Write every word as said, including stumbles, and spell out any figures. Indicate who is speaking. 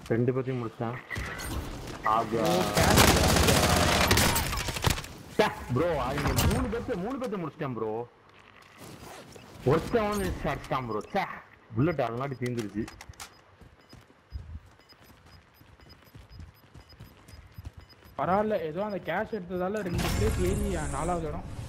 Speaker 1: ரெண்டு பேத்தையும் முடிச்சேன். ப்ரோ அவங்க மூணு பேர்த்து மூணு பேர்த்து முடிச்சிட்டேன் ப்ரோ. ஒருத்தன் வந்து அடிச்சிட்டான் ப்ரோ. சே புல்லட் அதனாடி தீர்ந்துருச்சு.
Speaker 2: பரவாயில்ல, ஏதோ அந்த கேஷ் எடுத்ததால ரெண்டு பிளேஸ் ஏறி நாலாவது இடம்.